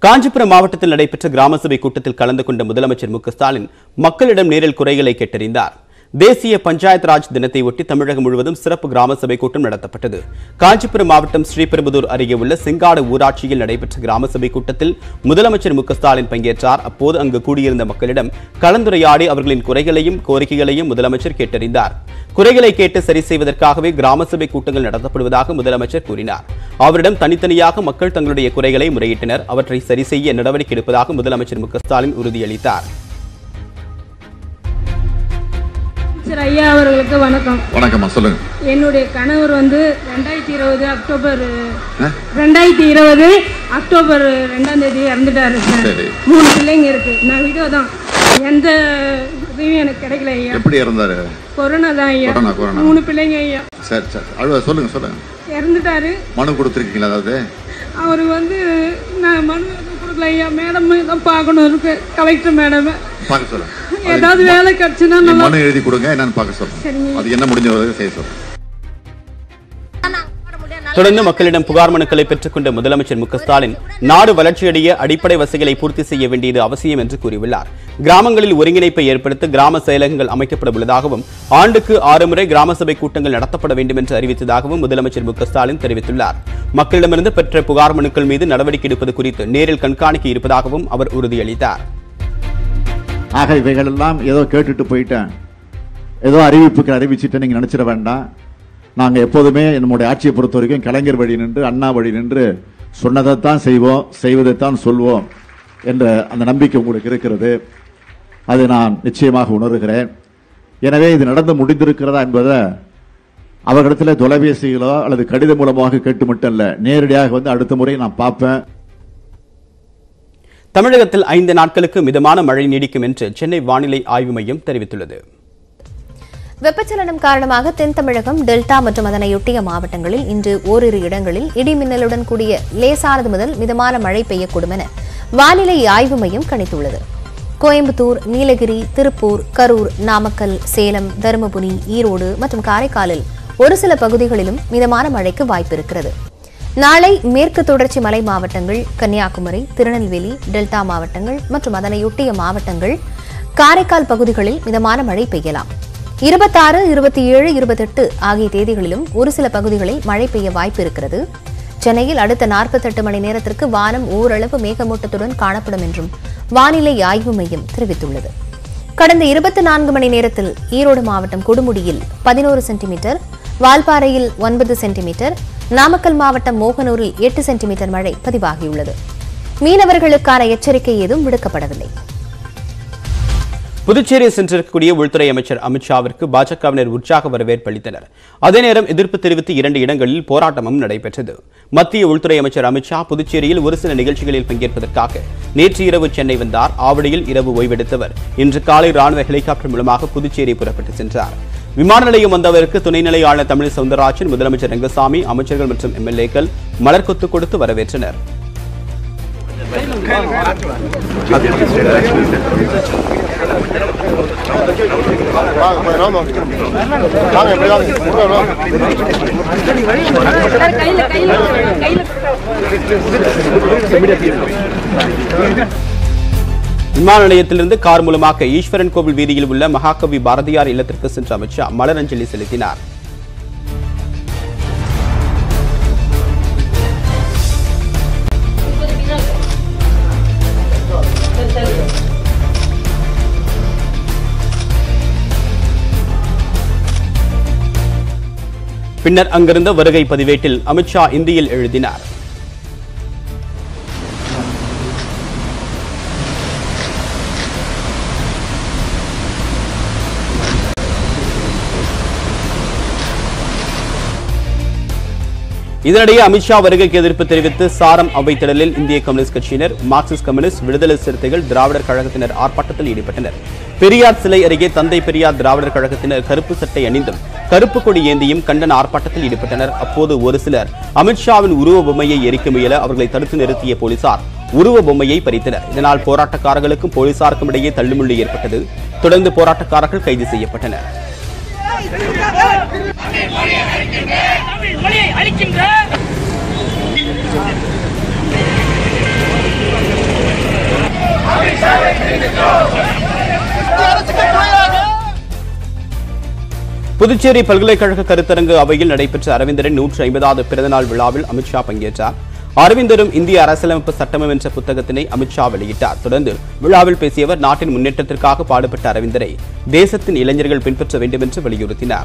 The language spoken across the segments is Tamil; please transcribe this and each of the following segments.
காஞ்சிபுரம் மாவட்டத்தில் நடைபெற்ற கிராம சபை கூட்டத்தில் கலந்து கொண்ட முதலமைச்சர் மு.க. ஸ்டாலின் மக்களிடம் நேரில் குறைகளை கேட்டறிந்தார். தேசிய பஞ்சாயத் ராஜ் தினத்தை ஒட்டி தமிழகம் முழுவதும் சிறப்பு கிராம சபை கூட்டம் நடத்தப்பட்டது. காஞ்சிபுரம் மாவட்டம் ஸ்ரீபெரும்புதூர் அருகே உள்ள செங்காடு ஊராட்சியில் நடைபெற்ற கிராம சபை கூட்டத்தில் முதலமைச்சர் மு.க. ஸ்டாலின் பங்கேற்றார். அப்போது அங்கு கூடியிருந்த மக்களிடம் கலந்துரையாடி அவர்களின் குறைகளையும் கோரிக்கைகளையும் முதலமைச்சர் கேட்டறிந்தார். குறைகளை கேட்டு சரி செய்வதற்காகவே கிராம சபை கூட்டங்கள் நடத்தப்படுவதாக முதலமைச்சர் கூறினார். அவரிடம் தனித்தனியாக மக்கள் தங்களுடைய குறைகளை முறையிட்டனர். அவற்றை சரி செய்ய நடவடிக்கை எடுப்பதாக முதலமைச்சர் மு.க. ஸ்டாலின் உறுதியளித்தார். ஐயா அவர்களுக்கு வணக்கம். வணக்கம். சொல்லுங்க. என்னுடைய கணவர் 2020 அக்டோபர் 2ஆம் தேதி இறந்துட்டாரு சார். 3 பிள்ளைங்க இருக்கு. நான் விதோ தான். எந்த உதவியும் எனக்கு கிடைக்கல ஐயா. எப்படி இறந்தாரு? கொரோனா தான் ஐயா. 3 பிள்ளைங்க ஐயா. சரி சரி சொல்லுங்க. இறந்துட்டாரு. மனு கொடுத்துருக்கீங்களா? அதாவது அவரு நான் மனு கொடுக்கல ஐயா. மேடம் தான் பார்க்கணும் இருக்கு. கலெக்டர் மேடம் பார்க்க சொல்லுங்க. ஏதாவது வேலை கிடைச்சுன்னா மனு எழுதி கொடுங்க. என்னன்னு பார்க்க சொல்லுங்க. அது என்ன முடிஞ்ச செய்ய சொல்லுங்க. தொடர்ந்து மக்களிடம் புகார் மனுக்களை பெற்றுக் கொண்ட முதலமைச்சர் மு.க. ஸ்டாலின் நாடு வளர்ச்சியடைய அடிப்படை வசதிகளை பூர்த்தி செய்ய வேண்டியது அவசியம் என்று கூறியுள்ளார். கிராமங்களில் ஒருங்கிணைப்பை ஏற்படுத்த கிராம செயலகங்கள் அமைக்கப்பட உள்ளதாகவும் ஆண்டுக்கு 6 முறை கிராம சபை கூட்டங்கள் நடத்தப்பட வேண்டும் என்று அறிவித்ததாகவும் முதலமைச்சர் மு.க. ஸ்டாலின் தெரிவித்துள்ளார். மக்களிடமிருந்து பெற்ற புகார் மனுக்கள் மீது நடவடிக்கை எடுப்பது குறித்து நேரில் கண்காணிக்க இருப்பதாகவும் அவர் உறுதியளித்தார். ஆக இவைகளெல்லாம் ஏதோ கேட்டுட்டு போயிட்டேன், ஏதோ அறிவிச்சுட்டு நீங்க நினைச்சிட வேண்டாம். நாங்கள் எப்போதுமே நம்முடைய ஆட்சியை பொறுத்த வரைக்கும் கலைஞர் வழி நின்று, அண்ணா வழி நின்று சொன்னதைத்தான் செய்வோம், செய்வதைத்தான் சொல்வோம் என்ற அந்த நம்பிக்கை உங்களுக்கு இருக்கிறது. அதை நான் நிச்சயமாக உணர்கிறேன். எனவே இது நடந்து முடிந்திருக்கிறதா என்பதை அவர்களிடத்தில் தொலைபேசிகளோ அல்லது கடிதம் மூலமாக கேட்டு மட்டும் இல்ல, நேரடியாக அடுத்த முறை நான் பார்ப்பேன். தமிழகத்தில் 5 நாட்களுக்கு மிதமான மழை நீடிக்கும் என்று சென்னை வானிலை ஆய்வு மையம் தெரிவித்துள்ளது. வெப்பச்சலனம் காரணமாக தென் தமிழகம், டெல்டா மற்றும் அதனையொட்டிய மாவட்டங்களில் இன்று ஓரிரு இடங்களில் இடி மின்னலுடன் கூடிய லேசானது முதல் மிதமான மழை பெய்யக்கூடும் என வானிலை ஆய்வு மையம் கணித்துள்ளது. கோயம்புத்தூர், நீலகிரி, திருப்பூர், கரூர், நாமக்கல், சேலம், தருமபுரி, ஈரோடு மற்றும் காரைக்காலில் ஒரு சில பகுதிகளிலும் மிதமான மழைக்கு வாய்ப்பிருக்கிறது. நாளை மேற்கு தொடர்ச்சி மலை மாவட்டங்கள், கன்னியாகுமரி, திருநெல்வேலி, டெல்டா மாவட்டங்கள் மற்றும் அதனையொட்டிய மாவட்டங்கள், காரைக்கால் பகுதிகளில் மிதமான மழை பெய்யலாம். 26, 27, 28 ஆகிய தேதிகளிலும் ஒரு சில பகுதிகளில் மழை பெய்ய வாய்ப்பு இருக்கிறது. சென்னையில் அடுத்த 48 மணி நேரத்திற்கு வானம் ஓரளவு மேகமூட்டத்துடன் காணப்படும் என்றும் வானிலை ஆய்வு மையம் தெரிவித்துள்ளது. கடந்த 24 மணி நேரத்தில் ஈரோடு மாவட்டம் கொடுமுடியில் 11 சென்டிமீட்டர், வால்பாறையில் 9 சென்டிமீட்டர், நாமக்கல் மாவட்டம் மோகனூரில் 8 சென்டிமீட்டர் மழை பதிவாகியுள்ளது. மீனவர்களுக்கான எச்சரிக்கை ஏதும் விடுக்கப்படவில்லை. புதுச்சேரி சென்றிருக்கக்கூடிய உள்துறை அமைச்சர் அமித்ஷாவிற்கு பாஜகவினர் உற்சாக வரவேற்பு அளித்தனர். அதே நேரம் எதிர்ப்பு தெரிவித்து 2 இடங்களில் போராட்டமும் நடைபெற்றது. மத்திய உள்துறை அமைச்சர் அமித்ஷா புதுச்சேரியில் ஒரு சில நிகழ்ச்சிகளில் பங்கேற்பதற்காக நேற்று இரவு சென்னை வந்தார். ஆவடியில் இரவு ஓய்வெடுத்தவர் இன்று காலை ராணுவ ஹெலிகாப்டர் மூலமாக புதுச்சேரி புறப்பட்டு சென்றார். விமான நிலையம் வந்தவருக்கு துணைநிலை ஆளுநர் தமிழ் சவுந்தரராஜன், முதலமைச்சர் ரங்கசாமி, அமைச்சர்கள் மற்றும் எம்எல்ஏக்கள் மலர்கொத்து கொடுத்து வரவேற்றனர். விமான நிலையத்திலிருந்து கார் மூலமாக ஈஸ்வரன் கோவில் வீதியில் உள்ள மகாகவி பாரதியார் இல்லத்திற்கு சென்ற அமித்ஷா மலரஞ்சலி செலுத்தினார். பின்னர் அங்கிருந்த வருகை பதிவேட்டில் அமித்ஷா இந்தியில் எழுதினார். இதனிடையே அமித்ஷா வருகைக்கு எதிர்ப்பு தெரிவித்து சாரம் அவைத்திடலில் இந்திய கம்யூனிஸ்ட் கட்சியினர், மார்க்சிஸ்ட் கம்யூனிஸ்ட், விடுதலை சிறுத்தைகள், திராவிடர் கழகத்தினர் ஆர்ப்பாட்டத்தில் ஈடுபட்டனர். பெரியார் சிலை அருகே தந்தை பெரியார் திராவிடர் கழகத்தினர் கருப்பு சட்டை அணிந்தும் கருப்பு கொடி ஏந்தியும் கண்டன ஆர்ப்பாட்டத்தில் ஈடுபட்டனர். அப்போது ஒரு சிலர் அமித்ஷாவின் உருவ பொம்மையை எரிக்க முயல அவர்களை தடுத்து நிறுத்திய போலீசார் உருவ பொம்மையை பறித்தனர். இதனால் போராட்டக்காரர்களுக்கும் போலீசாருக்கும் இடையே தள்ளுமுள்ளு ஏற்பட்டது. தொடர்ந்து போராட்டக்காரர்கள் கைது செய்யப்பட்டனர். மொழியை அளிக்கின்ற புதுச்சேரி பல்கலைக்கழக கருத்தரங்கு அவையில் நடைபெற்ற அரவிந்தரின் 150வது பிறந்தநாள் விழாவில் அமித்ஷா பங்கேற்றார். அரவிந்தரும் இந்திய அரசியலமைப்பு சட்டமும் என்ற புத்தகத்தினை அமித்ஷா வெளியிட்டார். தொடர்ந்து விழாவில் பேசிய அவர் நாட்டின் முன்னேற்றத்திற்காக பாடுபட்ட அரவிந்தரை தேசத்தின் இளைஞர்கள் பின்பற்ற வேண்டும் என்று வலியுறுத்தினார்.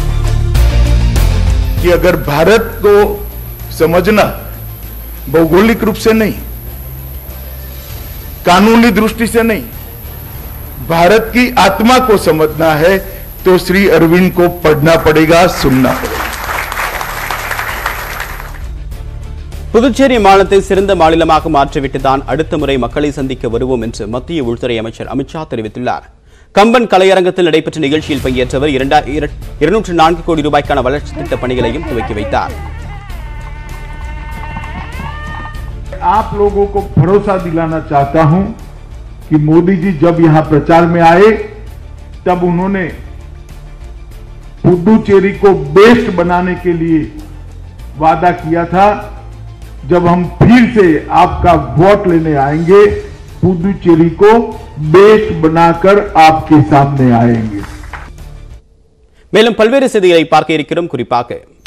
कि अगर भारत को समझना भौगोलिक रूप से नहीं, कानूनी दृष्टि से नहीं, भारत की आत्मा को समझना है तो श्री अरविंद को पढ़ना पड़ेगा, सुनना पड़ेगा. புதுச்சேரி மாநிலத்தை சிறந்த மாநிலமாக மாற்றிவிட்டுதான் அடுத்த முறை மக்களை சந்திக்க வருவோம் என்று மத்திய உள்துறை அமைச்சர் அமித்ஷா தெரிவித்துள்ளார். கம்பன் கலையரங்கத்தில் நடைபெற்ற நிகழ்ச்சியில் பங்கேற்ற அவர் 204 கோடி ரூபாய்க்கான வளர்ச்சி திட்ட பணிகளையும் துவக்கி வைத்தார். आप लोगों को भरोसा दिलाना चाहता हूं कि मोदी जी जब यहां प्रचार में आए तब उन्होंने पुडुचेरी को बेस्ट बनाने के लिए वादा किया था. जब हम फिर से आपका वोट लेने आएंगे, पुडुचेरी को बेस्ट बनाकर आपके सामने आएंगे. மேலும் பல்வேறு செய்திகளை பார்க்க இருக்கிறோம். குறிப்பாக